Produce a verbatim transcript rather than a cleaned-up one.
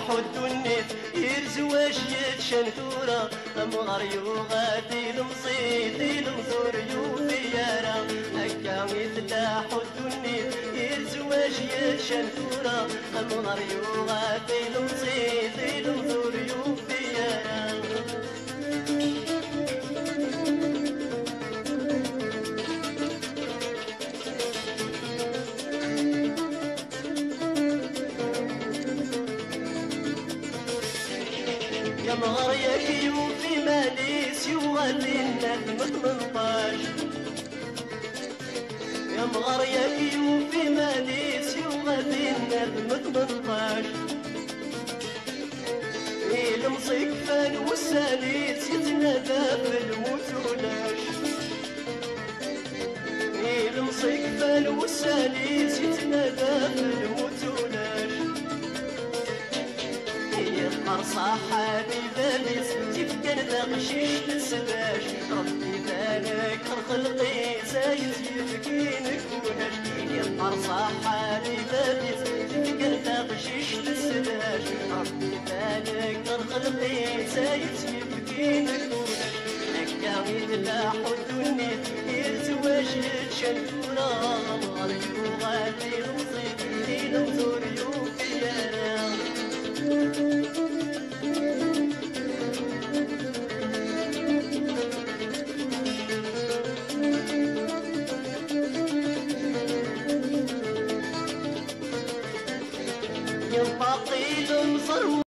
حد النيت يرزواش يتشنثورا أمغار يغادي المصيد المزور يوفيارا هكا يتلا حد النيت يرزواش يتشنثورا أمغار يغادي المصيد المزور يوفيارا يا مغار يا كيوفي ماليس يغادي الندم ثمنطاش يا مغار يا كيوفي ماليس يغادي الندم ثمنطاش المصيك فان والساليس يتنادى بالموتولاش المصيك فان والساليس يتنادى بالموتولاش يبقى صاحبي باليس تبقى نتغشيش تسباش ربي بالك خلقي زايد يبكينك وناش يبقى صاحبي باليس تبقى نتغشيش تسباش ربي بالك خلقي زايد يبكينك وناش هكا يتلا حد النيت يرتواش يتشنكونا مغار يغادي المصيب ينمزور يوفيانا ينطقي المصر